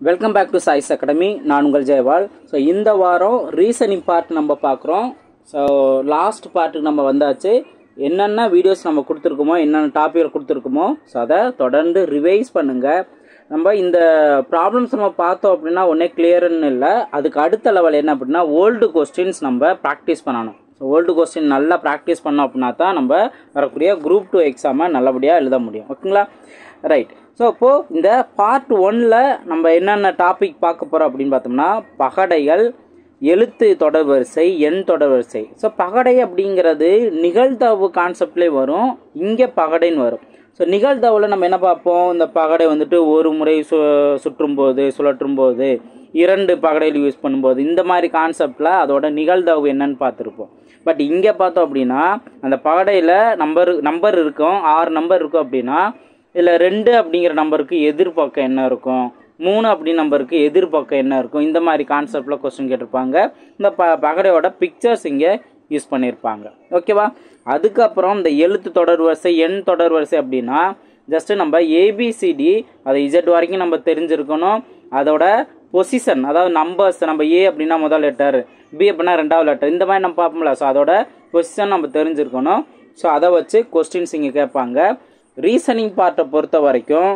Welcome back to choice academy. நான் உங்கள் Jayawal. So இந்த வாரம் ரீசனிங் பார்ட் நம்ம பார்க்குறோம். ஸோ லாஸ்ட் பார்ட்டுக்கு நம்ம வந்தாச்சு. என்னென்ன வீடியோஸ் நம்ம கொடுத்துருக்கோமோ, என்னென்ன டாபிக் கொடுத்துருக்கோமோ, ஸோ அதை தொடர்ந்து ரிவைஸ் பண்ணுங்கள். நம்ம இந்த ப்ராப்ளம்ஸ் நம்ம பார்த்தோம் அப்படின்னா ஒன்றே கிளியர்னு இல்லை. அதுக்கு அடுத்த லெவல் என்ன அப்படின்னா ஓல்டு கொஸ்டின்ஸ் நம்ம ப்ராக்டிஸ் பண்ணணும். ஸோ ஓல்டு கொஸ்டின் நல்லா ப்ராக்டிஸ் பண்ணோம் அப்படின்னா தான் நம்ம வரக்கூடிய குரூப் 2 எக்ஸாமை நல்லபடியாக எழுத முடியும். ஓகேங்களா? ரைட். ஸோ இப்போது இந்த பார்ட் 1ல் நம்ம என்னென்ன டாபிக் பார்க்க போகிறோம் அப்படின்னு பார்த்தோம்னா பகடைகள், எழுத்து தொடர் வரிசை, எண் தொடர் வரிசை. ஸோ பகடை அப்படிங்கிறது நிகழ்தகவு கான்செப்ட்லேயே வரும், இங்கே பகடைன்னு வரும். ஸோ நிகழ்தகவில் நம்ம என்ன பார்ப்போம், இந்த பகடை வந்துட்டு ஒரு முறை சுற்றும் போது, சுழற்றும் போது, 2 பகடையில் யூஸ் பண்ணும்போது, இந்த மாதிரி கான்செப்டில் அதோட நிகழ்தகவு என்னன்னு பார்த்துருப்போம். பட் இங்கே பார்த்தோம் அப்படின்னா அந்த பகடையில் நம்பர் இருக்கும், 6 நம்பர் இருக்கும் அப்படின்னா இதில் 2 அப்படிங்கிற நம்பருக்கு எதிர்பக்கம் என்ன இருக்கும், 3 அப்படி நம்பருக்கு எதிர்பக்கம் என்ன இருக்கும், இந்த மாதிரி கான்செப்டில் கொஸ்டின் கேட்டிருப்பாங்க. இந்த பகடையோட பிக்சர்ஸ் இங்கே யூஸ் பண்ணியிருப்பாங்க. ஓகேவா? அதுக்கப்புறம் இந்த எழுத்து தொடர் வரிசை, எண் தொடர் வரிசை அப்படின்னா ஜஸ்ட்டு நம்ம ஏபிசிடி அதை இசட் வரைக்கும் நம்ம தெரிஞ்சிருக்கணும். அதோட பொசிஷன், அதாவது நம்பர்ஸ், நம்ம ஏ அப்படின்னா முதல் லெட்டர், பி அப்படின்னா 2வது லெட்டர், இந்த மாதிரி நம்ம பார்ப்போம்ல. ஸோ அதோட பொசிஷன் நம்ம தெரிஞ்சிருக்கணும். ஸோ அதை வச்சு கொஸ்டின்ஸ் இங்கே கேட்பாங்க. ரீசனிங் பார்ட்டை பொறுத்த வரைக்கும்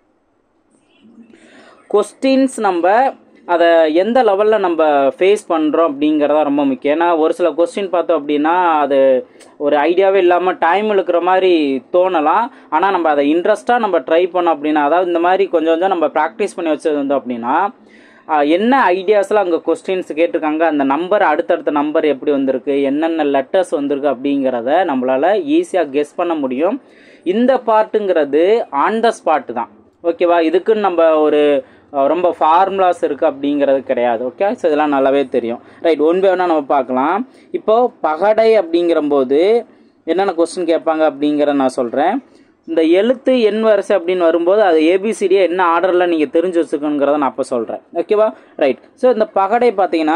கொஸ்டின்ஸ் நம்ம அதை எந்த லெவலில் நம்ம ஃபேஸ் பண்ணுறோம் அப்படிங்கிறதா ரொம்ப முக்கியம். ஏன்னா ஒரு சில கொஸ்டின் பார்த்தோம் அப்படின்னா அது ஒரு ஐடியாவே இல்லாமல் டைம் இழுக்கிற மாதிரி தோணலாம். ஆனால் நம்ம அதை இன்ட்ரெஸ்ட்டாக நம்ம ட்ரை பண்ணோம் அப்படின்னா, அதாவது இந்த மாதிரி கொஞ்சம் கொஞ்சம் நம்ம ப்ராக்டிஸ் பண்ணி வச்சுருந்தோம் அப்படின்னா என்ன ஐடியாஸ்லாம் அங்கே கொஸ்டின்ஸ் கேட்டிருக்காங்க, அந்த நம்பர் அடுத்தடுத்த நம்பர் எப்படி வந்திருக்கு, என்னென்ன லெட்டர்ஸ் வந்திருக்கு அப்படிங்கிறத நம்மளால் ஈஸியாக கெஸ் பண்ண முடியும். இந்த பார்ட்டுங்கிறது ஆன் த ஸ்பாட் தான். ஓகேவா? இதுக்குன்னு நம்ம ஒரு ரொம்ப ஃபார்முலாஸ் இருக்குது அப்படிங்கிறது கிடையாது. ஓகே? ஸோ இதெல்லாம் நல்லாவே தெரியும். ரைட். ஒன் பை ஒன்னா நம்ம பார்க்கலாம். இப்போது பகடை அப்படிங்கிறம்போது என்னென்ன கொஸ்டின் கேட்பாங்க அப்படிங்கிறத நான் சொல்கிறேன். இந்த எழுத்து எண் வரிசை அப்படின்னு வரும்போது அது ஏபிசிடியை என்ன ஆர்டரில் நீங்கள் தெரிஞ்சு வச்சுக்கணுங்கிறத நான் அப்போ சொல்கிறேன். ஓகேவா? ரைட். ஸோ இந்த பகடை பார்த்தீங்கன்னா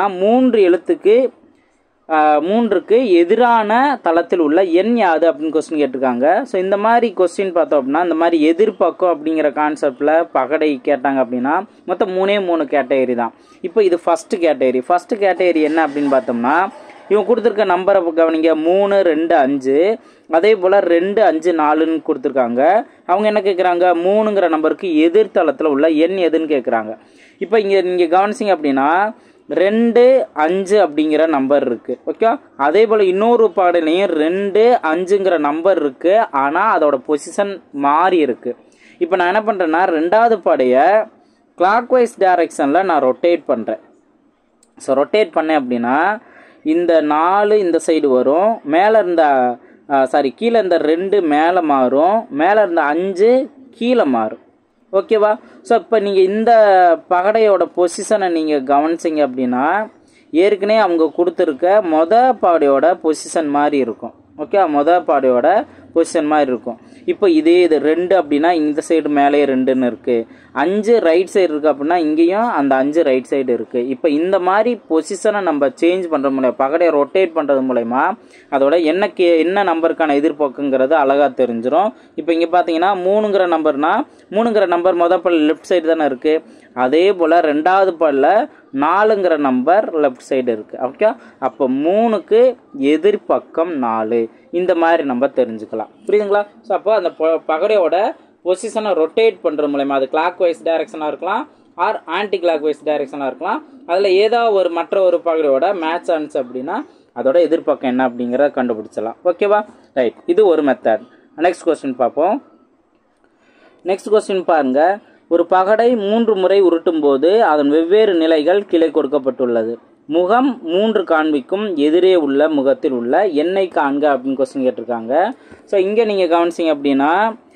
3க்கு எதிரான தளத்தில் உள்ள எண் யாது அப்படின்னு கொஸ்டின் கேட்டிருக்காங்க. ஸோ இந்த மாதிரி கொஸ்டின் பார்த்தோம் அப்படின்னா இந்த மாதிரி எதிர்பக்கம் அப்படிங்கிற கான்செப்டில் பகடை கேட்டாங்க அப்படின்னா மொத்தம் 3 கேட்டகரி தான். இப்போ இது ஃபஸ்ட்டு கேட்டகரி என்ன அப்படின்னு பார்த்தோம்னா இவங்க கொடுத்துருக்க நம்பரை கவனிங்க, 3, 2, 5, அதே போல் 2, 5, 4ன்னு கொடுத்துருக்காங்க. அவங்க என்ன கேட்குறாங்க, 3ங்கிற நம்பருக்கு எதிர்த்தளத்தில் உள்ள எண் எதுன்னு கேட்குறாங்க. இப்போ இங்கே நீங்கள் கவனிச்சிங்க அப்படின்னா 2, 5 அப்படிங்கிற நம்பர் இருக்குது. ஓகே? அதே போல் இன்னொரு பாடலையும் 2, 5ங்கிற நம்பர் இருக்குது, ஆனால் அதோட பொசிஷன் மாறி இருக்குது. இப்போ நான் என்ன பண்ணுறேன்னா 2வது பாடையை கிளாக் வைஸ் டைரக்ஷனில் நான் ரொட்டேட் பண்ணுறேன். ஸோ ரொட்டேட் பண்ணேன் அப்படின்னா இந்த 4 இந்த சைடு வரும், மேலே இருந்த கீழே இருந்த 2 மேலே மாறும், மேலே இருந்த 5 கீழே மாறும். ஓகேவா? ஸோ இப்போ நீங்கள் இந்த பகடையோட பொசிஷனை நீங்கள் கவனிச்சிங்க அப்படின்னா ஏற்கனவே அவங்க கொடுத்துருக்க பாடையோட பொசிஷன் மாதிரி இருக்கும். ஓகே? பாடையோட பொசிஷன் மாதிரி இருக்கும். இப்போ இது 2 அப்படின்னா இந்த சைடு மேலே 2ன்னு இருக்குது, 5 ரைட் சைடு இருக்குது அப்படின்னா இங்கேயும் அந்த 5 ரைட் சைடு இருக்குது. இப்போ இந்த மாதிரி பொசிஷனை நம்ம சேஞ்ச் பண்ணுறது மூலயமா, பகடையை ரொட்டேட் பண்ணுறது மூலயமா அதோட என்ன நம்பருக்கான எதிர்போக்குங்கிறது அழகாக தெரிஞ்சிடும். இப்போ இங்கே பார்த்தீங்கன்னா 3ங்கிற நம்பர் மொதல் பால் லெஃப்ட் சைடு தானே இருக்குது, அதே போல் 2வது பாலில் 4ங்கிற நம்பர் லெஃப்ட் சைடு இருக்குது. ஓகே? அப்போ 3க்கு எதிர்பக்கம் 4, இந்த மாதிரி நம்ம தெரிஞ்சுக்கலாம். புரியுதுங்களா? ஸோ அப்போ அந்த பகடையோட பொசிஷனை ரொட்டேட் பண்ணுறது மூலயமா, அது கிளாக் வைஸ் டைரக்ஷனாக இருக்கலாம் ஆர் ஆன்டி கிளாக் வைஸ் டைரக்ஷனாக இருக்கலாம், அதில் ஏதாவது மற்ற ஒரு பகடையோட மேட்ச் ஆன்ஸ் அப்படின்னா அதோட எதிர்பக்கம் என்ன அப்படிங்கிறத கண்டுபிடிச்சலாம். ஓகேவா? ரைட். இது ஒரு மெத்தட். நெக்ஸ்ட் கொஸ்டின் பார்ப்போம். நெக்ஸ்ட் கொஸ்டின் பாருங்க. ஒரு பகடை 3 முறை உருட்டும் போது அதன் வெவ்வேறு நிலைகள் கீழே கொடுக்கப்பட்டுள்ளது. முகம் 3 காண்பிக்கும் எதிரே உள்ள முகத்தில் உள்ள எண்ணை காண்க அப்படின்னு கொஸ்டின் கேட்டிருக்காங்க. ஸோ இங்கே நீங்கள் கவனிச்சிங்க அப்படின்னா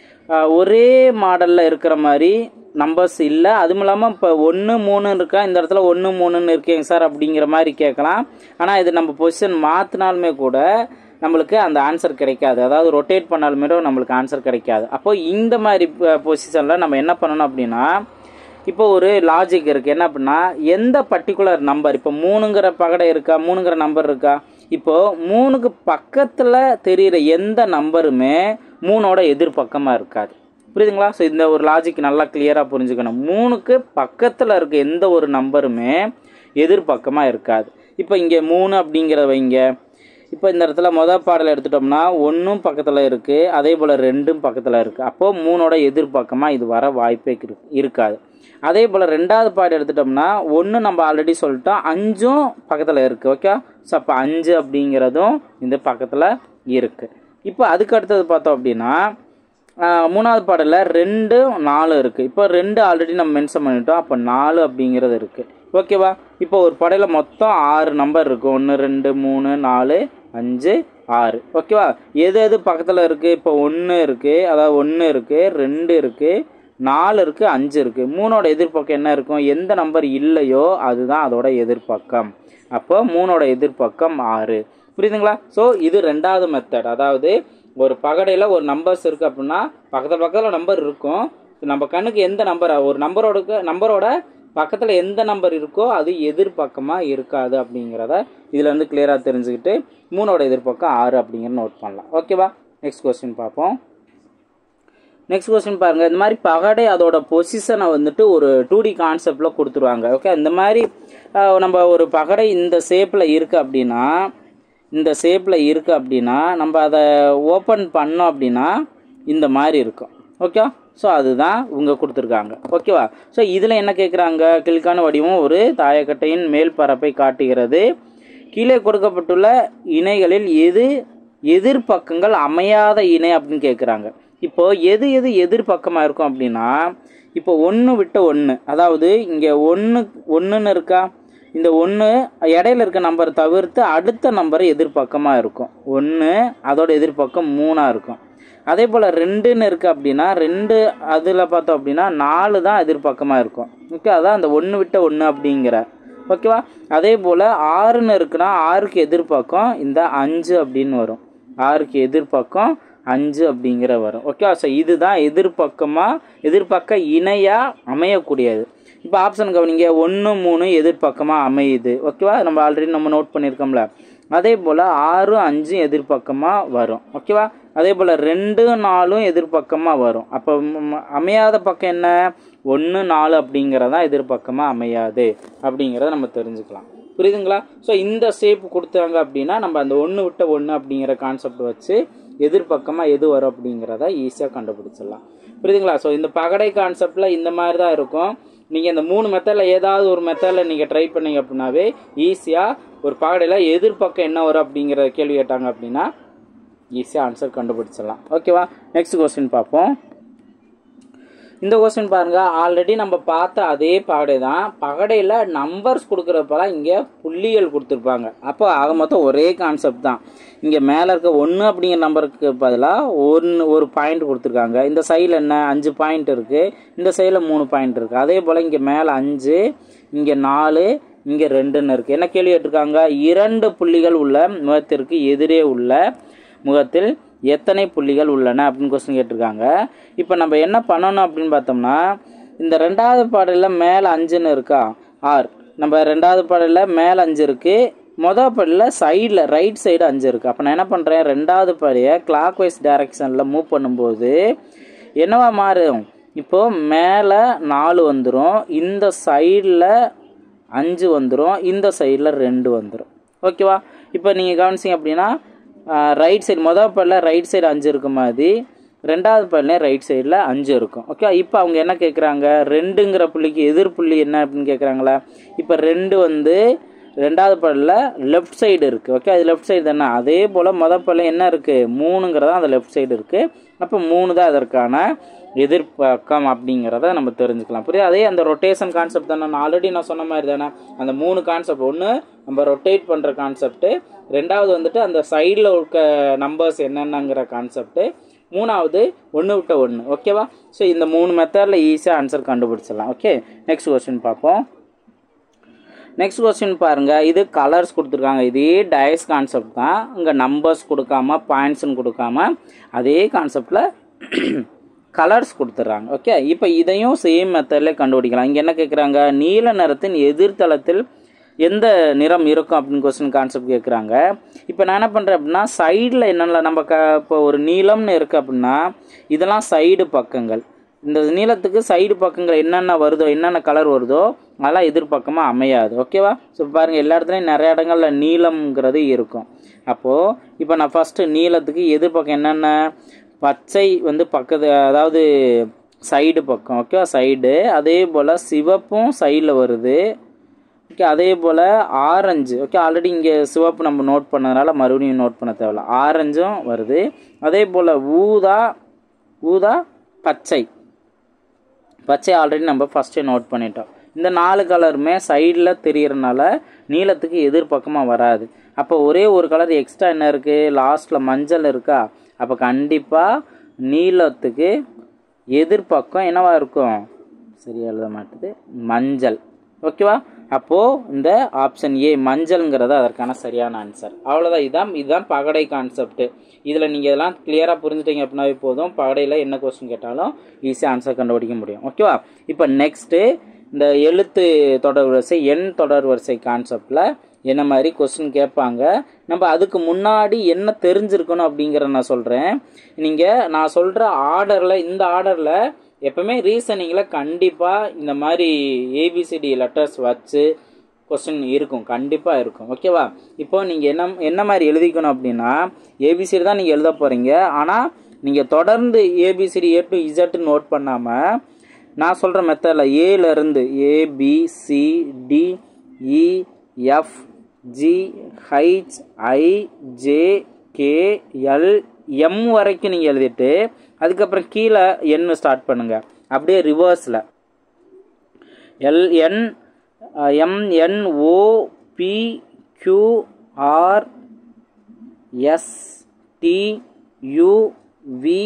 ஒரே மாடலில் இருக்கிற மாதிரி நம்பர்ஸ் இல்லை. அதுவும் இல்லாமல் இப்போ 1, 3 இருக்கா, இந்த இடத்துல 1, 3ன்னு இருக்கேங்க சார் அப்படிங்கிற மாதிரி கேட்கலாம். ஆனால் இது நம்ம பொசிஷன் மாற்றினாலுமே கூட நம்மளுக்கு அந்த ஆன்சர் கிடைக்காது, அதாவது ரொட்டேட் பண்ணாலுமே நம்மளுக்கு ஆன்சர் கிடைக்காது. அப்போ இந்த மாதிரி பொசிஷனில் நம்ம என்ன பண்ணணும் அப்படின்னா இப்போ ஒரு லாஜிக் இருக்குது. என்ன அப்படின்னா எந்த பர்டிகுலர் நம்பர், இப்போ 3ங்கிற பகடை இருக்கா, 3ங்கிற நம்பர் இருக்கா, இப்போது 3க்கு பக்கத்தில் தெரிகிற எந்த நம்பருமே 3ஓட எதிர்பக்கமாக இருக்காது. புரியுதுங்களா? ஸோ இந்த ஒரு லாஜிக் நல்லா கிளியராக புரிஞ்சுக்கணும். 3க்கு பக்கத்தில் இருக்க எந்த ஒரு நம்பருமே எதிர்பக்கமாக இருக்காது. இப்போ இங்கே 3 அப்படிங்கிற வைங்க. இப்போ இந்த இடத்துல மொதல் பாடலை எடுத்துட்டோம்னா 1ம் பக்கத்தில் இருக்குது, அதே போல் 2ம் பக்கத்தில் இருக்குது. அப்போது 3ஓட எதிர்பக்கமாக இது வர வாய்ப்பே இருக்காது. அதே போல் 2வது பாடல் எடுத்துட்டோம்னா 1 நம்ம ஆல்ரெடி சொல்லிட்டோம், 5ம் பக்கத்தில் இருக்குது. ஓகே, ஸோ அப்போ 5 அப்படிங்கிறதும் இந்த பக்கத்தில் இருக்குது. இப்போ அதுக்கு அடுத்தது பார்த்தோம் அப்படின்னா 3வது பாடலில் 2, 4 இருக்குது. இப்போ 2 ஆல்ரெடி நம்ம மென்ஷன் பண்ணிட்டோம், அப்போ 4 அப்படிங்கிறது இருக்குது. ஓகேவா? இப்போ ஒரு படையில் மொத்தம் 6 நம்பர் இருக்குது. 1 2 3 4 5 6. ஓகேவா? எது எது பக்கத்தில் இருக்குது? இப்போ 1 இருக்குது, அதாவது 1 இருக்குது, 2 இருக்குது, 4 இருக்குது, 5 இருக்குது. 3ஓட எதிர்பக்கம் என்ன இருக்கும்? எந்த நம்பர் இல்லையோ அதுதான் அதோட எதிர்பக்கம். அப்போ 3ஓட எதிர்பக்கம் 6. புரியுதுங்களா? ஸோ இது 2வது மெத்தட். அதாவது ஒரு பகடையில் ஒரு நம்பர்ஸ் இருக்குது அப்படின்னா பக்கத்தில் நம்பர் இருக்கும். நம்ம கண்ணுக்கு எந்த நம்பர், ஒரு நம்பரோட பக்கத்தில் எந்த நம்பர் இருக்கோ அது எதிர்பக்கமாக இருக்காது அப்படிங்கிறத இதில் வந்து கிளியராக தெரிஞ்சுக்கிட்டு 3ஓட எதிர்பக்கம் 6 அப்படிங்கிற நோட் பண்ணலாம். ஓகேவா? நெக்ஸ்ட் கொஸ்டின் பார்ப்போம். நெக்ஸ்ட் கொஸ்டின் பாருங்கள். இந்த மாதிரி பகடை அதோட பொசிஷனை வந்துட்டு ஒரு 2D கான்செப்டில் கொடுத்துருவாங்க. ஓகே, இந்த மாதிரி நம்ம ஒரு பகடை இந்த ஷேப்பில் இருக்குது அப்படின்னா நம்ம அதை ஓப்பன் பண்ணோம் அப்படின்னா இந்த மாதிரி இருக்கும். ஓகே, ஸோ அதுதான் இவங்க கொடுத்துருக்காங்க. ஓகேவா? ஸோ இதில் என்ன கேட்குறாங்க? கிழக்கான வடிவம் ஒரு தாயக்கட்டையின் மேல் பரப்பை காட்டுகிறது. கீழே கொடுக்கப்பட்டுள்ள இணைகளில் எது எதிர்பக்கங்கள் அமையாத இணை அப்படின்னு கேட்குறாங்க. இப்போது எது எதிர்பக்கமாக இருக்கும் அப்படின்னா, இப்போ 1 விட்டு 1, அதாவது இங்கே 1 இருக்கா, இந்த 1 இடையில இருக்க நம்பர் தவிர்த்து அடுத்த நம்பர் எதிர்பக்கமாக இருக்கும். 1 அதோட எதிர்பக்கம் 3ஆக இருக்கும். அதே போல் 2ன்னு இருக்குது அப்படின்னா 2 அதில் பார்த்தோம் அப்படின்னா 4 தான் எதிர்பக்கமாக இருக்கும். ஓகே, அதான் அந்த 1 விட்டு 1 அப்படிங்கிற. ஓகேவா? அதே போல் 6ன்னு இருக்குன்னா 6க்கு எதிர்பக்கம் இந்த 5 அப்படின்னு வரும். 6க்கு எதிர்பக்கம் 5 அப்படிங்கிற வரும். ஓகேவா? ஸோ இதுதான் எதிர்பக்க இணையாக அமையக்கூடியது. இப்போ ஆப்ஷன் கவனிங்க. 1 3 எதிர்பக்கமாக அமையுது. ஓகேவா? நம்ம ஆல்ரெடி நோட் பண்ணியிருக்கோம்ல. அதே போல் 6 5 எதிர்பக்கமாக வரும். ஓகேவா? அதே போல் 2 4 எதிர்பக்கமாக வரும். அப்போ அமையாத பக்கம் என்ன? 1 4 அப்படிங்கிறதான் எதிர்பக்கமாக அமையாது அப்படிங்கிறத நம்ம தெரிஞ்சுக்கலாம். புரியுதுங்களா? ஸோ இந்த ஷேப் கொடுத்தாங்க அப்படின்னா நம்ம அந்த 1 விட்டு 1 அப்படிங்கிற கான்செப்ட் வச்சு எதிர்பக்கமாக எது வரும் அப்படிங்கிறத ஈஸியாக கண்டுபிடிச்சிடலாம். புரியுதுங்களா? ஸோ இந்த பகடை கான்செப்டில் இந்த மாதிரி தான் இருக்கும். நீங்கள் இந்த 3 மெத்தடில் ஏதாவது ஒரு மெத்தடில் நீங்கள் ட்ரை பண்ணீங்க அப்படின்னாவே ஈஸியாக ஒரு பகடையில் எதிர்பக்கம் என்ன வரும் அப்படிங்கிற கேள்வி கேட்டாங்க அப்படின்னா ஈஸியாக ஆன்சர் கண்டுபிடிச்சிடலாம். ஓகேவா? நெக்ஸ்ட் கொஸ்டின் பார்ப்போம். இந்த கொஸ்டின் பாருங்கள். ஆல்ரெடி நம்ம பார்த்த அதே பகடை தான். பகடையில் நம்பர்ஸ் கொடுக்குறப்பெல்லாம் இங்கே புள்ளிகள் கொடுத்துருப்பாங்க. அப்போ ஆக மொத்தம் ஒரே கான்செப்ட் தான். இங்கே மேலே இருக்க 1 அப்படிங்கிற நம்பருக்கு பதிலாக ஒரு பாயிண்ட் கொடுத்துருக்காங்க. இந்த சைடில் என்ன 5 பாயிண்ட் இருக்குது, இந்த சைடில் 3 பாயிண்ட் இருக்குது. அதே போல் இங்கே மேலே 5, இங்கே 4, இங்கே 2ன்னு இருக்குது. என்ன கேள்வி கேட்டிருக்காங்க? 2 புள்ளிகள் உள்ள முகத்திற்கு எதிரே உள்ள முகத்தில் எத்தனை புள்ளிகள் உள்ளன அப்படின்னு கொஸ்டின் கேட்டிருக்காங்க. இப்போ நம்ம என்ன பண்ணணும் அப்படின்னு பார்த்தோம்னா, இந்த 2வது பாடலில் மேலே 5ன்னு இருக்கா, நம்ம 2வது பாடலில் மேலே 5 இருக்குது, மொதல் பாடலில் சைடில் ரைட் சைடு 5 இருக்குது. அப்போ நான் என்ன பண்ணுறேன், 2வது பாடியை கிளாக் வைஸ் டைரக்ஷனில் மூவ் பண்ணும்போது என்னவா மாறும்? இப்போது மேலே 4 வந்துடும், இந்த சைடில் 5 வந்துடும், இந்த சைடில் 2 வந்துடும். ஓகேவா? இப்போ நீங்கள் கவனிச்சிங்க அப்படின்னா ரைட் சைடு மொதல் பாடலில் ரைட் சைடு 5 இருக்கும் மாதிரி 2வது பாடலையும் ரைட் சைடில் 5 இருக்கும். ஓகே, இப்போ அவங்க என்ன கேட்குறாங்க? 2ங்கிற புள்ளிக்கு எதிர்ப்புள்ளி என்ன அப்படின்னு கேட்குறாங்களா? இப்போ 2 வந்து 2வது பாடலில் லெஃப்ட் சைடு இருக்குது. ஓகே, அது லெஃப்ட் சைடு தானே. அதே போல் மொதல் பாடலில் என்ன இருக்குது? 3ங்கிறதா அந்த லெஃப்ட் சைடு இருக்குது. அப்போ 3 தான் அதற்கான எதிர்பக்கம் அப்படிங்கிறத நம்ம தெரிஞ்சுக்கலாம். புரியுது? அதே அந்த ரொட்டேஷன் கான்செப்ட் தானே. நான் ஆல்ரெடி சொன்ன மாதிரி தானே அந்த 3 கான்செப்ட். ஒன்று நம்ம ரொட்டேட் பண்ணுற கான்செப்ட்டு, 2வது வந்துட்டு அந்த சைடில் இருக்க நம்பர்ஸ் என்னென்னங்கிற கான்செப்ட்டு, 3வது 1 விட்டு 1. ஓகேவா? ஸோ இந்த 3 மெத்தடில் ஈஸியாக ஆன்சர் கண்டுபிடிச்சிடலாம். ஓகே, நெக்ஸ்ட் கொஸ்டின் பார்ப்போம். நெக்ஸ்ட் கொஸ்டின் பாருங்கள். இது கலர்ஸ் கொடுத்துருக்காங்க. இதே டயஸ் கான்செப்ட் தான். இங்கே நம்பர்ஸ் கொடுக்காம பாயிண்ட்ஸ்ன்னு கொடுக்காம அதே கான்செப்டில் கலர்ஸ் கொடுத்துட்றாங்க. ஓகே, இப்போ இதையும் சேம் மெத்தடில் கண்டுபிடிக்கலாம். இங்கே என்ன கேட்குறாங்க? நீல நிறத்தின் எதிர்த்தளத்தில் எந்த நிறம் இருக்கும் அப்படின்னு கொஸ்டின் கான்செப்ட் கேட்குறாங்க. இப்போ நான் என்ன பண்ணுறேன் அப்படின்னா சைடில் என்னென்ன நம்ம இப்போ ஒரு நீளம்னு இருக்குது அப்படின்னா இதெல்லாம் சைடு பக்கங்கள். இந்த நீளத்துக்கு சைடு பக்கங்கள் என்னென்ன வருதோ என்னென்ன கலர் வருதோ அதெல்லாம் எதிர்பக்கமாக அமையாது. ஓகேவா? ஸோ பாருங்கள் எல்லா இடத்துலையும் நிறைய இடங்களில் நீளம்ங்கிறது இருக்கும். அப்போது இப்போ நான் ஃபஸ்ட்டு நீளத்துக்கு எதிர்பக்கம் என்னென்ன பச்சை வந்து பக்கத்து அதாவது சைடு பக்கம். ஓகேவா? சைடு. அதே போல் சிவப்பும் சைடில் வருது. ஓகே, அதே போல் ஆரஞ்சு. ஓகே, ஆல்ரெடி இங்கே சிவப்பு நம்ம நோட் பண்ணதுனால மறுபடியும் நோட் பண்ண தேவையில்ல. ஆரஞ்சும் வருது. அதே போல் ஊதா பச்சை ஆல்ரெடி நம்ம ஃபஸ்ட்டே நோட் பண்ணிட்டோம். இந்த 4 கலருமே சைடில் தெரிகிறனால நீளத்துக்கு எதிர்பக்கமாக வராது. அப்போ ஒரே ஒரு கலர் எக்ஸ்ட்ரா என்ன இருக்குது, லாஸ்ட்டில் மஞ்சள் இருக்கா. அப்போ கண்டிப்பாக நீளத்துக்கு எதிர்பக்கம் என்னவா இருக்கும், சரியா எழுத மாட்டுது, மஞ்சள். ஓகேவா? அப்போது இந்த ஆப்ஷன் ஏ மஞ்சள்ங்கிறது அதற்கான சரியான ஆன்சர். அவ்வளோதான். இதுதான் பகடை கான்செப்ட். இதில் நீங்கள் இதெல்லாம் கிளியராக புரிஞ்சுட்டீங்க அப்படின்னாவே போதும், பகடையில் என்ன கொஸ்டின் கேட்டாலும் ஈஸியாக ஆன்சர் கண்டுபிடிக்க முடியும். ஓகேவா? இப்போ நெக்ஸ்ட்டு இந்த எழுத்து தொடர் வரிசை எண் தொடர் வரிசை கான்செப்டில் என்ன மாதிரி கொஸ்டின் கேட்பாங்க, நம்ம அதுக்கு முன்னாடி என்ன தெரிஞ்சிருக்கணும் அப்படிங்கிறத நான் சொல்கிறேன். நான் சொல்கிற ஆர்டரில், இந்த ஆர்டரில் எப்பவுமே ரீசனிங்கில் கண்டிப்பாக இந்த மாதிரி ஏபிசிடி லெட்டர்ஸ் வச்சு கொஸ்டின் இருக்கும், கண்டிப்பாக இருக்கும். ஓகேவா? இப்போ நீங்கள் என்ன மாதிரி எழுதிக்கணும் அப்படின்னா ஏபிசிடி தான் நீங்கள் எழுத போகிறீங்க. ஆனால் நீங்கள் தொடர்ந்து ABCD A to Z note பண்ணாமல் நான் சொல்கிற மெத்தடில் ஏலேருந்து ABCDEFGHIJK LM வரைக்கும் நீங்கள் எழுதிட்டு அதுக்கப்புறம் கீழே எண் ஸ்டார்ட் பண்ணுங்கள். அப்படியே ரிவர்ஸில் LN MNO PQR ST UV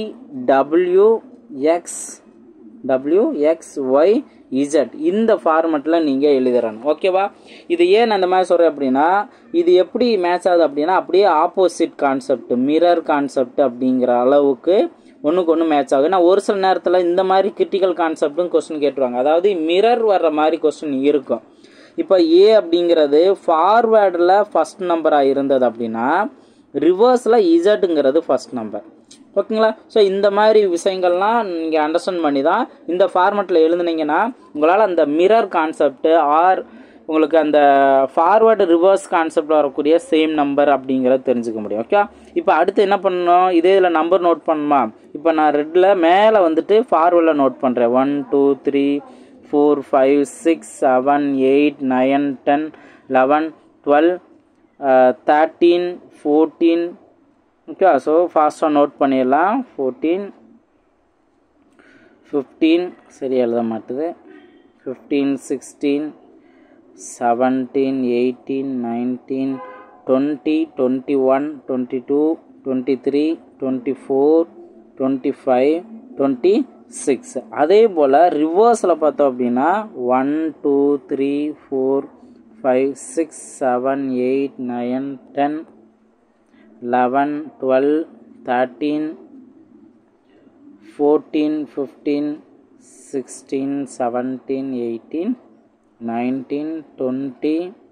WXY Z இந்த ஃபார்மெட்டில் நீங்கள் எழுதுறணும். ஓகேவா? இது ஏன் அந்த மாதிரி சொல்கிறேன் அப்படின்னா இது எப்படி மேட்ச் ஆகுது அப்படின்னா அப்படியே ஆப்போசிட் கான்செப்ட், மிரர் கான்செப்ட் அப்படிங்கிற அளவுக்கு ஒன்றுக்கு ஒன்று மேட்ச் ஆகுது. நான் ஒரு சில நேரத்தில் இந்த மாதிரி கிரிட்டிக்கல் கான்செப்டும் கொஸ்டின் கேட்டுருவாங்க. அதாவது மிரர் வர்ற மாதிரி கொஸ்டின் இருக்கும். இப்போ ஏ அப்படிங்கிறது ஃபார்வேர்டில் ஃபஸ்ட் நம்பராக இருந்தது அப்படின்னா ரிவர்ஸில் இசட்டுங்கிறது ஃபஸ்ட் நம்பர். ஓகேங்களா? ஸோ இந்த மாதிரி விஷயங்கள்லாம் நீங்கள் அண்டர்ஸ்டாண்ட் பண்ணி தான் இந்த ஃபார்மெட்டில் எழுதுனீங்கன்னா உங்களால் அந்த மிரர் கான்செப்ட் ஆர் உங்களுக்கு அந்த ஃபார்வேர்டு ரிவர்ஸ் கான்செப்ட் வரக்கூடிய சேம் நம்பர் அப்படிங்கிறத தெரிஞ்சுக்க முடியும். ஓகே, இப்போ அடுத்து என்ன பண்ணணும், இதே இதில் நம்பர் நோட் பண்ணுமா. இப்போ நான் ரெட்டில் மேலே வந்துட்டு ஃபார்வேர்டில் நோட் பண்ணுறேன். 1 2 3 4 5 6 7 8 9 10 11 12 13 14. ஓகே, ஸோ ஃபாஸ்ட்டாக நோட் பண்ணிடலாம். 14 15 சரி எழுத மாட்டுது. 15 16 17 18 19 20 21 22 23 24 25 26. அதே போல் ரிவர்ஸில் பார்த்தோம் அப்படின்னா 1 2 3 4 5 6 7 8 9 10 11 12 13 14 15 16 17 18 19 20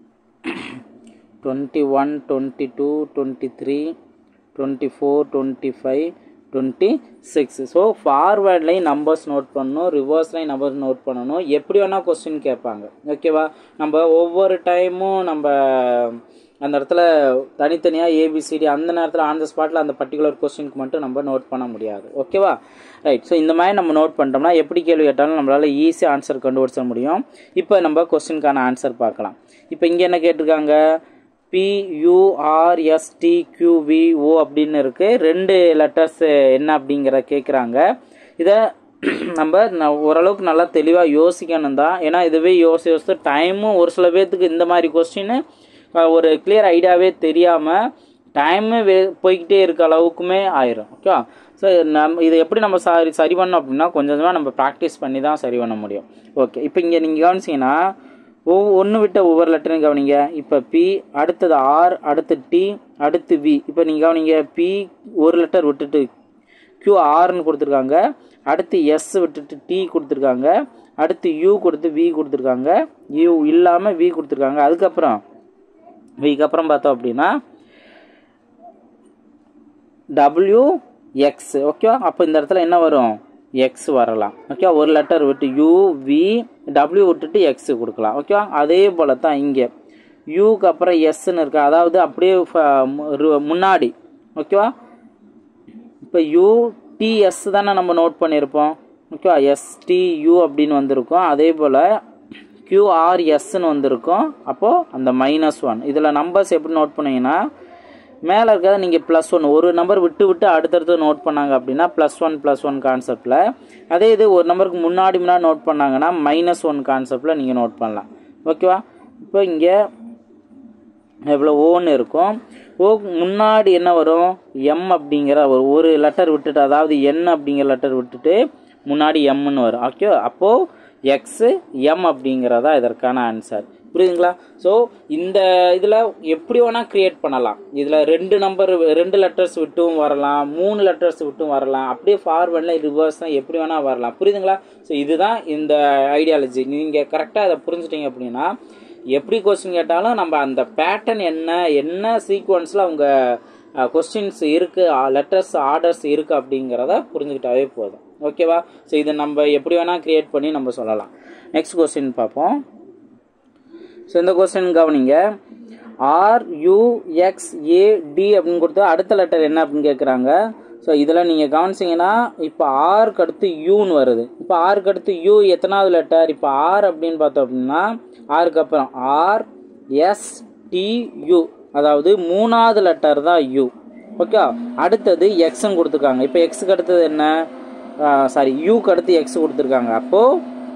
21 22 23 24 25 26. ஸோ ஃபார்வேர்ட்லையும் நம்பர்ஸ் நோட் பண்ணணும், ரிவர்ஸ்லையும் நம்பர்ஸ் நோட் பண்ணணும். எப்படி வேணால் கொஸ்டின் கேட்பாங்க. ஓகேவா? நம்ம ஒவ்வொரு டைமும் நம்ம அந்த இடத்துல தனித்தனியாக ஏபிசிடி அந்த நேரத்தில் ஆன் த ஸ்பாட்டில் அந்த பர்டிகுலர் கொஸ்டினுக்கு மட்டும் நம்ம நோட் பண்ண முடியாது. ஓகேவா? ரைட். ஸோ இந்த மாதிரி நம்ம நோட் பண்ணிட்டோம்னா எப்படி கேள்வி கேட்டாலும் நம்மளால் ஈஸியாக ஆன்சர் கண்டுபிடிச்ச முடியும். இப்போ நம்ம கொஸ்டினுக்கான ஆன்சர் பார்க்கலாம். இப்போ இங்கே என்ன கேட்டிருக்காங்க, PURSTQVO அப்படின்னு இருக்குது. 2 லெட்டர்ஸ் என்ன அப்படிங்கிற கேட்குறாங்க. இதை நம்ம ஓரளவுக்கு நல்லா தெளிவாக யோசிக்கணும் தான். ஏன்னா இதுவே யோசித்து டைமும் ஒரு சில பேர்த்துக்கு இந்த மாதிரி கொஸ்டின் ஒரு கிளியர் ஐடியாவே தெரியாமல் டைமு போய்கிட்டே இருக்க அளவுக்குமே ஆயிரும். ஓகே, ஸோ இதை எப்படி நம்ம சரி பண்ணோம் அப்படின்னா கொஞ்சம் கொஞ்சமாக நம்ம ப்ராக்டிஸ் பண்ணி தான் சரி பண்ண முடியும். ஓகே, இப்போ இங்கே நீங்கள் கவனிச்சிங்கன்னா ஒன்று விட்ட ஒவ்வொரு லெட்டரும் கவனிங்க. இப்போ P, அடுத்தது R, அடுத்து T, அடுத்து V. இப்போ நீங்கள் கவனிங்க, P ஒரு லெட்டர் விட்டுட்டு QRன்னு கொடுத்துருக்காங்க, அடுத்து S விட்டுட்டு T கொடுத்துருக்காங்க, அடுத்து யூ கொடுத்து வி கொடுத்துருக்காங்க, யூ இல்லாமல் வி கொடுத்துருக்காங்க. அதுக்கப்புறம் விக்கு அப்புறம் பார்த்தோம் அப்படின்னா டபிள்யூ எக்ஸ். ஓகேவா, அப்போ இந்த இடத்துல என்ன வரும், எக்ஸ் வரலாம். ஓகே, ஒரு லெட்டர் விட்டு யூ வி டபிள்யூ விட்டுட்டு எக்ஸ் கொடுக்கலாம். ஓகேவா, அதே போல தான் இங்கே யூக்கு அப்புறம் எஸ்ன்னு இருக்கு, அதாவது அப்படியே முன்னாடி. ஓகேவா, இப்போ யூ டிஎஸ் தானே நம்ம நோட் பண்ணியிருப்போம். ஓகேவா, எஸ்டியூ அப்படின்னு வந்திருக்கும். அதே போல் கியூஆர்எஸ்ன்னு வந்திருக்கும். அப்போது அந்த -1 இதில் நம்பர்ஸ் எப்படி நோட் பண்ணீங்கன்னா மேலே இருக்கிறத நீங்கள் +1 ஒரு நம்பர் விட்டு விட்டு அடுத்தடுத்து நோட் பண்ணாங்க அப்படின்னா +1 கான்செப்டில். அதே இது ஒரு நம்பருக்கு முன்னாடி நோட் பண்ணாங்கன்னா -1 கான்செப்டில் நீங்கள் நோட் பண்ணலாம். ஓகேவா, இப்போ இங்கே எவ்வளோ ஓன்னு இருக்கும். ஓ முன்னாடி என்ன வரும், எம் அப்படிங்கிற ஒரு லெட்டர் விட்டுட்டு, அதாவது என் அப்படிங்கிற லெட்டர் விட்டுட்டு முன்னாடி எம்னு வரும். ஓகே, அப்போது எக்ஸு எம் அப்படிங்கிறதா இதற்கான ஆன்சர். புரியுதுங்களா? ஸோ இந்த இதில் எப்படி வேணால் க்ரியேட் பண்ணலாம். இதில் 2 லெட்டர்ஸ் விட்டும் வரலாம், 3 லெட்டர்ஸ் விட்டும் வரலாம், அப்படியே ஃபார்வர்டில் ரிவர்ஸ் தான் எப்படி வேணால் வரலாம். புரியுதுங்களா? ஸோ இதுதான் இந்த ஐடியாலஜி. நீங்கள் கரெக்டாக அதை புரிஞ்சுட்டீங்க அப்படின்னா எப்படி கொஸ்டின் கேட்டாலும் நம்ம அந்த பேட்டர்ன் என்ன சீக்வன்ஸில் அவங்க கொஸ்டின்ஸ் இருக்குது, லெட்டர்ஸ் ஆர்டர்ஸ் இருக்குது அப்படிங்கிறத புரிஞ்சுக்கிட்டாவே போதும். ஓகேவா? ஸோ இதை நம்ம எப்படி வேணால் க்ரியேட் பண்ணி நம்ம சொல்லலாம். நெக்ஸ்ட் கொஸ்டின் பார்ப்போம். ஸோ இந்த கொஸ்டின் கவனிங்க. RUXAD அப்படின்னு கொடுத்து அடுத்த லெட்டர் என்ன அப்படின்னு கேட்குறாங்க. ஸோ இதில் நீங்கள் கவனிச்சிங்கன்னா இப்போ ஆருக்கு அடுத்து யூன்னு வருது. இப்போ ஆருக்கு அடுத்து யூ எத்தனாவது லெட்டர்? இப்போ ஆர் அப்படின்னு பார்த்தோம் அப்படின்னா ஆருக்கு அப்புறம் RSTU, அதாவது 3வது லெட்டர் தான் யூ. ஓகே, அடுத்தது எக்ஸ்ன்னு கொடுத்துருக்காங்க. இப்போ எக்ஸுக்கு அடுத்தது என்ன, யூக்கு அடுத்து எக்ஸ் கொடுத்துருக்காங்க. அப்போது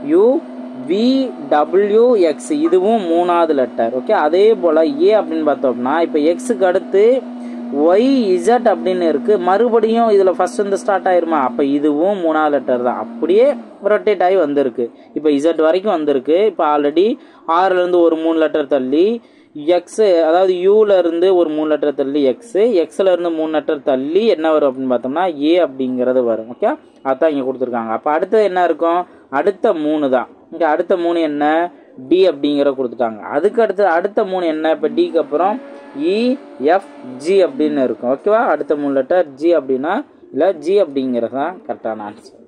UVWX இதுவும் 3வது லெட்டர். ஓகே, அதே போல் ஏ அப்படின்னு பார்த்தோம்னா இப்போ எக்ஸுக்கு அடுத்து YZ அப்படின்னு இருக்குது. மறுபடியும் இதில் ஃபஸ்ட் வந்து ஸ்டார்ட் ஆயிருமா, அப்போ இதுவும் 3வது லெட்டர் தான். அப்படியே ரொட்டேட் ஆகி வந்திருக்கு. இப்போ Z வரைக்கும் வந்திருக்கு. இப்போ ஆல்ரெடி ஆறுலேருந்து ஒரு 3 லெட்டர் தள்ளி எக்ஸு, அதாவது யூலேருந்து ஒரு 3 லெட்டர் தள்ளி எக்ஸு, எக்ஸ்லேருந்து 3 லெட்டர் தள்ளி என்ன வரும் அப்படின்னு பார்த்தோம்னா ஏ அப்படிங்கிறது வரும். ஓகே, அதான் இங்கே கொடுத்துருக்காங்க. அப்போ அடுத்தது என்ன இருக்கும், அடுத்த 3 தான். இங்கே அடுத்த 3 என்ன, டி அப்படிங்கிற கொடுத்துட்டாங்க. அதுக்கு அடுத்த 3 என்ன, இப்போ டிக்கு அப்புறம் EFG அப்படின்னு இருக்கும். ஓகேவா, அடுத்த 3 லெட்டர் ஜி அப்படின்னா இல்லை ஜி அப்படிங்கிறது தான் கரெக்டான ஆன்சர்.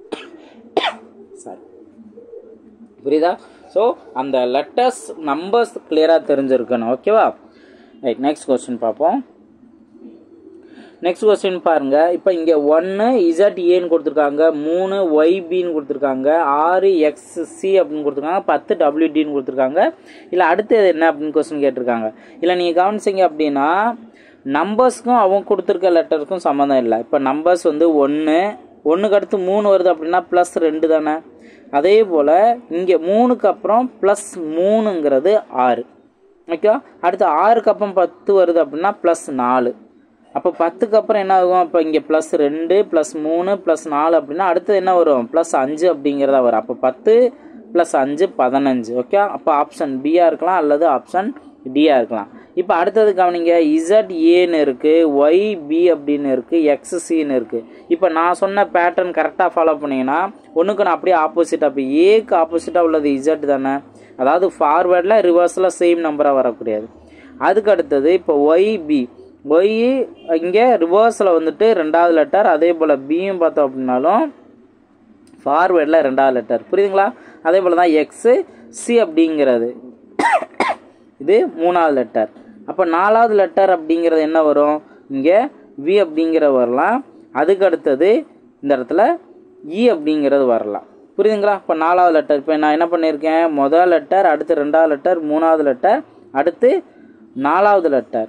சாரி, புரியுதா? ஸோ அந்த லெட்டர்ஸ் நம்பர்ஸ் கிளியராக தெரிஞ்சிருக்கணும். ஓகேவா, ரைட். நெக்ஸ்ட் கொஸ்டின் பார்ப்போம். நெக்ஸ்ட் கொஸ்டின் பாருங்க. இப்போ இங்கே 1 ZAன்னு கொடுத்துருக்காங்க, 3 YBன்னு கொடுத்துருக்காங்க, 6 XC அப்படின்னு கொடுத்துருக்காங்க, 10 WDன்னு கொடுத்துருக்காங்க. இல்லை அடுத்தது என்ன அப்படின்னு கொஸ்டின் கேட்டிருக்காங்க. இல்லை நீங்கள் கவனிச்சிங்க அப்படின்னா நம்பர்ஸ்க்கும் அவங்க கொடுத்துருக்க லெட்டருக்கும் சம்மந்தம் இல்லை. இப்போ நம்பர்ஸ் வந்து 1க்கு அடுத்து 3 வருது அப்படின்னா +2 தானே. அதே போல் இங்கே 3க்கு அப்புறம் +3ங்கிறது 6. ஓகே, அடுத்து 6க்கு அப்புறம் 10 வருது அப்படின்னா +4. அப்போ 10க்கு அப்புறம் என்ன ஆகும், இப்போ இங்கே +2 +3 +4 அப்படின்னா அடுத்தது என்ன வரும், +5 அப்படிங்கிறதா வரும். அப்போ 10 + 5 15. ஓகே, அப்போ ஆப்ஷன் பியாக இருக்கலாம் அல்லது ஆப்ஷன் டியாக இருக்கலாம். இப்போ அடுத்தது கவனிங்க, ZAன்னு இருக்குது, YB அப்படின்னு இருக்குது, XCன்னு இருக்குது. இப்போ நான் சொன்ன பேட்டர்ன் கரெக்டாக ஃபாலோ பண்ணிங்கன்னா ஒன்றுக்கு நான் அப்படியே ஆப்போசிட்டாக, இப்போ ஏக்கு ஆப்போசிட்டாக உள்ளது Z தானே, அதாவது ஃபார்வேர்டில் ரிவர்ஸில் சேம் நம்பராக வரக்கூடாது. அதுக்கு அடுத்தது இப்போ YB, ஒய் இங்கே ரிவர்ஸில் வந்துட்டு 2வது லெட்டர். அதே போல் பியும் பார்த்தோம் அப்படின்னாலும் ஃபார்வேர்டில் 2வது லெட்டர். புரியுதுங்களா? அதே போல் தான் எக்ஸு சி அப்படிங்கிறது இது 3வது லெட்டர். அப்போ 4வது லெட்டர் அப்படிங்கிறது என்ன வரும், இங்கே வி அப்படிங்கிற வரலாம். அதுக்கு அடுத்தது இந்த இடத்துல இ அப்படிங்கிறது வரலாம். புரியுதுங்களா? இப்போ 4வது லெட்டர், இப்போ நான் என்ன பண்ணியிருக்கேன், முதல் லெட்டர், அடுத்து 2வது லெட்டர், 3வது லெட்டர், அடுத்து 4வது லெட்டர்.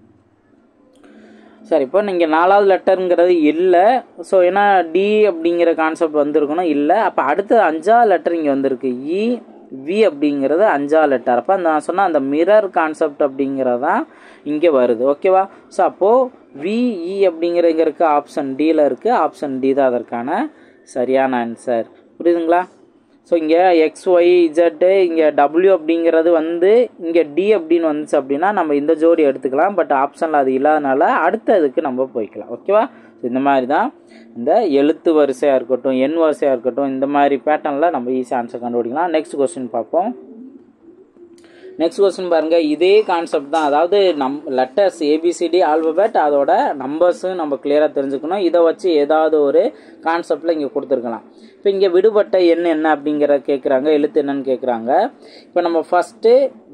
சரி, இப்போ நீங்கள் 4வது லெட்டருங்கிறது இல்லை. ஸோ ஏன்னா டி அப்படிங்கிற கான்செப்ட் வந்திருக்கணும், இல்லை. அப்போ அடுத்து 5வது லெட்டர் இங்கே வந்திருக்கு, வி அப்படிங்கிறது 5வது லெட்டர். அப்போ நான் சொன்ன அந்த மிரர் கான்செப்ட் அப்படிங்கிறது தான் இங்கே வருது. ஓகேவா? ஸோ அப்போது விஇ அப்படிங்கிறங்க இருக்குது, ஆப்ஷன் டியில் இருக்குது. ஆப்ஷன் டி தான் அதற்கான சரியான ஆன்சர். புரியுதுங்களா? ஸோ இங்கே எக்ஸ் ஒய் இஜெட்டு இங்கே டபிள்யூ அப்படிங்கிறது வந்து இங்கே டி அப்படின்னு வந்துச்சு அப்படின்னா நம்ம இந்த ஜோடி எடுத்துக்கலாம். பட் ஆப்ஷனில் அது இல்லாதனால அடுத்த இதுக்கு நம்ம போய்க்கலாம். ஓகேவா? ஸோ இந்த மாதிரி தான் இந்த எழுத்து வரிசையாக இருக்கட்டும் எண் வரிசையாக இருக்கட்டும் இந்த மாதிரி பேட்டர்னில் நம்ம ஈஸியாக ஆன்சர் கண்டுபிடிக்கலாம். நெக்ஸ்ட் கொஸ்டின் பார்ப்போம். நெக்ஸ்ட் கொஸ்டின் பாருங்கள், இதே கான்செப்ட் தான். அதாவது லெட்டர்ஸ் ஏபிசிடி ஆல்பபெட் அதோட நம்பர்ஸும் நம்ம கிளியராக தெரிஞ்சுக்கணும். இதை வச்சு ஏதாவது ஒரு கான்செப்டில் இங்கே கொடுத்துருக்கலாம். இப்போ இங்கே விடுபட்ட எண் என்ன அப்படிங்கிற கேட்குறாங்க, எழுத்து என்னன்னு கேட்குறாங்க. இப்போ நம்ம ஃபஸ்ட்டு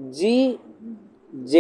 ஜே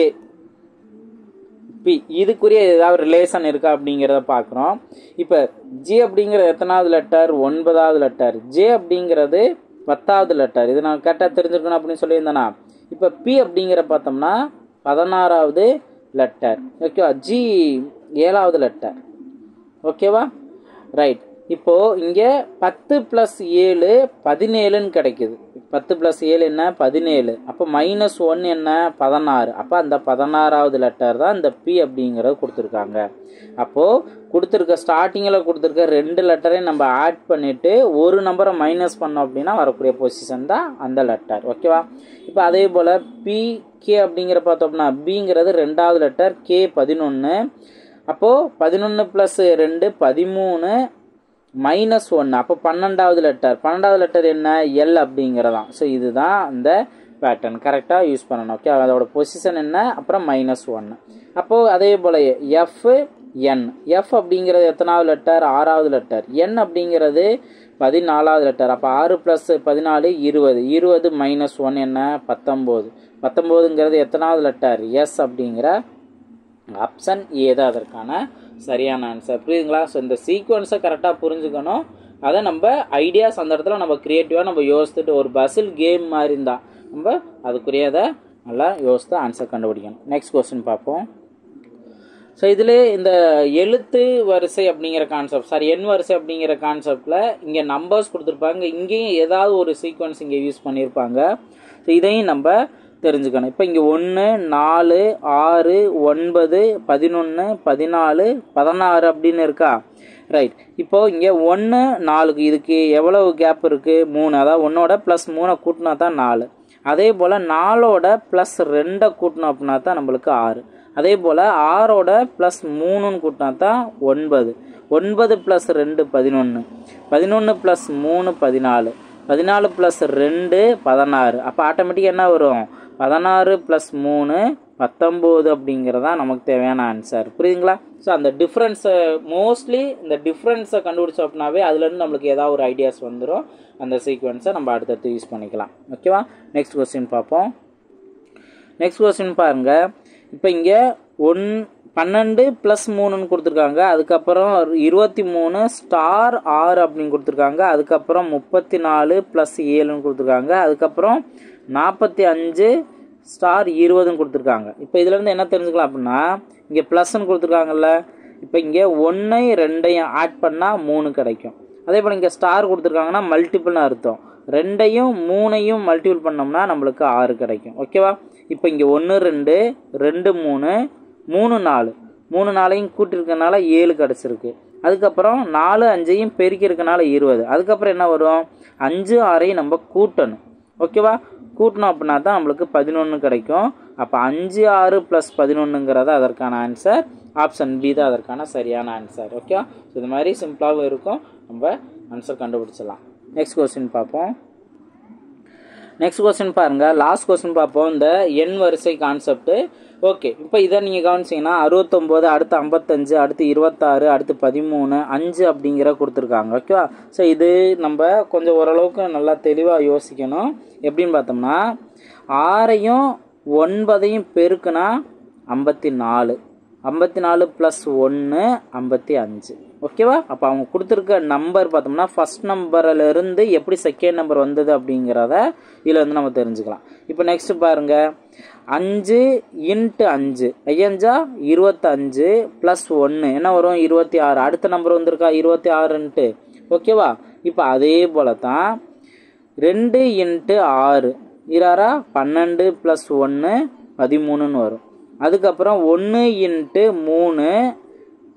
பி இதுக்குரிய ஏதாவது ரிலேஷன் இருக்கா அப்படிங்கிறத பார்க்குறோம். இப்போ ஜி அப்படிங்கிறது எத்தனாவது லெட்டர்? 9வது லெட்டர். ஜே அப்படிங்கிறது 10வது லெட்டர். இது நான் கரெக்டாக தெரிஞ்சுக்கணும் அப்படின்னு சொல்லியிருந்தேனா. இப்போ பி அப்படிங்கிற பார்த்தோம்னா 16வது லெட்டர். ஓகேவா? ஜி 7வது லெட்டர். ஓகேவா? ரைட். இப்போது இங்கே 10 + 7 17ன்னு கிடைக்குது. 10 + 7 என்ன? 17. அப்போ -1 என்ன? 16. அப்போ அந்த 16வது லெட்டர் தான் இந்த பி அப்படிங்கிறது கொடுத்துருக்காங்க. அப்போது கொடுத்துருக்க ஸ்டார்டிங்கில் கொடுத்துருக்க 2 லெட்டரையும் நம்ம ஆட் பண்ணிவிட்டு ஒரு நம்பரை மைனஸ் பண்ணோம் அப்படின்னா வரக்கூடிய பொசிஷன் தான் அந்த லெட்டர். ஓகேவா? இப்போ அதே போல் கே அப்படிங்கிற பார்த்தோம்னா பிங்கிறது 2வது லெட்டர், கே 11. அப்போது 11 + 2 13 -1. அப்போ 12வது லெட்டர். 12வது லெட்டர் என்ன? எல் அப்படிங்கிறதான். ஸோ இதுதான் அந்த பேட்டர்ன். கரெக்டாக யூஸ் பண்ணணும். ஓகே, அதோட பொசிஷன் என்ன? அப்புறம் -1. அப்போது அதே போல் எஃப் அப்படிங்கிறது எத்தனாவது லெட்டர்? 6வது லெட்டர். என் அப்படிங்கிறது 14வது லெட்டர். அப்போ 6 + 14 20. 20 -1 என்ன? 19. 19ங்கிறது எத்தனாவது லெட்டர்? எஸ் அப்படிங்கிற ஆப்ஷன் ஏ தான் அதற்கான சரியான ஆன்சர். புரியுதுங்களா? ஸோ இந்த சீக்வன்ஸை கரெக்டாக புரிஞ்சுக்கணும். அதை நம்ம ஐடியாஸ் அந்த இடத்துல நம்ம க்ரியேட்டிவாக நம்ம யோசித்துட்டு ஒரு பசில் கேம் மாதிரி இருந்தால் நம்ம அதுக்குரியதை நல்லா யோசித்து ஆன்சர் கண்டுபிடிக்கணும். நெக்ஸ்ட் கொஸ்டின் பார்ப்போம். ஸோ இதில் இந்த எழுத்து வரிசை அப்படிங்கிற கான்செப்ட், எண் வரிசை அப்படிங்கிற கான்செப்டில் இங்கே நம்பர்ஸ் கொடுத்துருப்பாங்க. இங்கேயும் ஏதாவது ஒரு சீக்வன்ஸ் இங்கே யூஸ் பண்ணியிருப்பாங்க. ஸோ இதையும் நம்ம தெரிஞ்சுக்கணும். இப்போ இங்கே 1 4 6 9 11 14 16 அப்படின்னு இருக்கா? ரைட். இப்போது இங்கே 1 4க்கு இதுக்கு எவ்வளவு கேப் இருக்குது? 3. அதாவது 1ஓட +3 கூட்டினா தான் 4. அதே போல் 4ஓட +2 கூட்டினோம் அப்படின்னா தான் நம்மளுக்கு 6. அதே போல் 6ஓட +3ன்னு கூட்டினா தான் 9. 9 + 2 11. 11 + 3 14. 14 + 2 16. அப்போ ஆட்டோமேட்டிக்காக என்ன வரும்? 16 + 3 19 அப்படிங்கிறதா நமக்கு தேவையான ஆன்சர். புரியுதுங்களா? ஸோ அந்த டிஃப்ரென்ஸை மோஸ்ட்லி இந்த டிஃப்ரென்ஸை கண்டுபிடிச்சோம் அப்படின்னாவே அதுலேருந்து நம்மளுக்கு ஏதாவது ஒரு ஐடியாஸ் வந்துடும். அந்த சீக்வன்ஸை நம்ம அடுத்தடுத்து யூஸ் பண்ணிக்கலாம். ஓகேவா? நெக்ஸ்ட் கொஸ்டின் பார்ப்போம். நெக்ஸ்ட் கொஸ்டின் பாருங்கள். இப்போ இங்கே 12 + 3ன்னு கொடுத்துருக்காங்க. அதுக்கப்புறம் 23 * 6 அப்படின்னு கொடுத்துருக்காங்க. அதுக்கப்புறம் 34 + 7ன்னு கொடுத்துருக்காங்க. அதுக்கப்புறம் 45 * 20ன்னு கொடுத்துருக்காங்க. இப்போ இதுலேருந்து என்ன தெரிஞ்சுக்கலாம் அப்படின்னா இங்கே ப்ளஸ்ன்னு கொடுத்துருக்காங்கல்ல. இப்போ இங்கே 1 2 ஆட் பண்ணால் 3 கிடைக்கும். அதே போல் இங்கே ஸ்டார் கொடுத்துருக்காங்கன்னா மல்டிபிள்னு அர்த்தம். 2 3 மல்டிபிள் பண்ணோம்னா நம்மளுக்கு 6 கிடைக்கும். ஓகேவா? இப்போ இங்கே 1 2 2 3 3 4 3 4 கூட்டிருக்கனால 7 கிடச்சிருக்கு. அதுக்கப்புறம் 4 5 பெருக்கிருக்கனால 20. அதுக்கப்புறம் என்ன வரும்? 5 6 நம்ம கூட்டணும். ஓகேவா? கூட்டணும் அப்படின்னா தான் நம்மளுக்கு 11 கிடைக்கும். அப்போ 5 6 + 11ங்கிறது அதற்கான ஆன்சர். ஆப்ஷன் பி தான் அதற்கான சரியான ஆன்சர். ஓகே, இது மாதிரி சிம்பிளாகவும் இருக்கும், நம்ம ஆன்சர் கண்டுபிடிச்சிடலாம். நெக்ஸ்ட் கொஸ்டின் பார்ப்போம். நெக்ஸ்ட் கொஸ்டின் பாருங்கள், லாஸ்ட் கொஸ்டின் பார்ப்போம். இந்த எண் வரிசை கான்செப்ட். ஓகே, இப்போ இதை நீங்கள் கவனிச்சிங்கன்னா 69, அடுத்து 55, அடுத்து 26, அடுத்து 13, 5 அப்படிங்கிற கொடுத்துருக்காங்க. ஓகேவா? ஸோ இது நம்ம கொஞ்சம் ஓரளவுக்கு நல்லா தெளிவாக யோசிக்கணும். எப்படின்னு பார்த்தோம்னா 6ஐயும் 9ஐயும் பெருக்குனா 54, 54 + 1 55. ஓகேவா? அப்போ அவங்க கொடுத்துருக்க நம்பர் பார்த்தோம்னா ஃபஸ்ட் நம்பரிலிருந்து எப்படி செகண்ட் நம்பர் வந்தது அப்படிங்கிறத இதில் வந்து நம்ம தெரிஞ்சுக்கலாம். இப்போ நெக்ஸ்ட் பாருங்கள், 5 × 5 ஐயஞ்சா 25 + 1 என்ன வரும்? 26. அடுத்த நம்பர் வந்திருக்கா 26ன்ட்டு. ஓகேவா? இப்போ அதே போல தான் 2 × 6 12 + 1 13ன்னு வரும். அதுக்கப்புறம் 1 × 3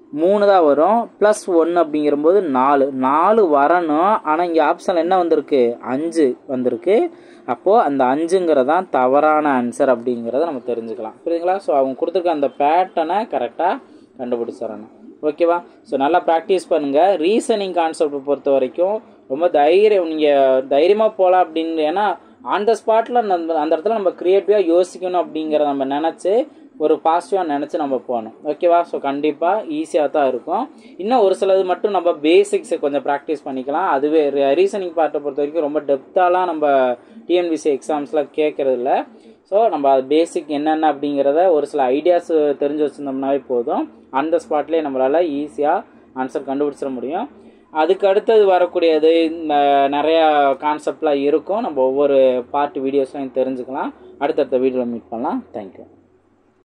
3 தான் வரும். +1 அப்படிங்கிறபோது 4 வரணும். ஆனால் இங்கே ஆப்ஷன் என்ன வந்திருக்கு? 5 வந்திருக்கு. அப்போது அந்த 5ங்கிறதான் தவறான ஆன்சர் அப்படிங்கிறத நம்ம தெரிஞ்சுக்கலாம். புரியுதுங்களா? ஸோ அவங்க கொடுத்துருக்க அந்த பேட்டர்னை கரெக்டாக கண்டுபிடிச்சிடணும். ஓகேவா? ஸோ நல்லா ப்ராக்டிஸ் பண்ணுங்கள். ரீசனிங் கான்செப்டை பொறுத்த வரைக்கும் ரொம்ப நீங்கள் தைரியமாக போகலாம் அப்படின்னு. ஏன்னா ஆன் த ஸ்பாட்டில் அந்த இடத்துல நம்ம க்ரியேட்டிவாக யோசிக்கணும் அப்படிங்கிறத நம்ம நினச்சி ஒரு பாசிட்டிவாக நினச்சி நம்ம போகணும். ஓகேவா? ஸோ கண்டிப்பாக ஈஸியாக தான் இருக்கும். இன்னும் ஒரு சிலது மட்டும் நம்ம பேசிக்ஸை கொஞ்சம் ப்ராக்டிஸ் பண்ணிக்கலாம். அதுவே ரீசனிங் பார்ட்டை பொறுத்த வரைக்கும் ரொம்ப டெப்த்தாலாம் நம்ம டிஎன்பிசி எக்ஸாம்ஸ்லாம் கேட்குறதில்ல. ஸோ நம்ம அது பேசிக் என்னென்ன அப்படிங்கிறத ஒரு சில ஐடியாஸ் தெரிஞ்சு வச்சுருந்தோம்னாவே போதும். அந்த ஸ்பாட்லேயே நம்மளால் ஈஸியாக ஆன்சர் கண்டுபிடிச்சிட முடியும். அதுக்கு அடுத்தது வரக்கூடியது நிறையா கான்செப்ட்லாம் இருக்கும். நம்ம ஒவ்வொரு பார்ட் வீடியோஸ்லையும் தெரிஞ்சுக்கலாம். அடுத்தடுத்த வீடியோவில் மீட் பண்ணலாம். தேங்க்யூ.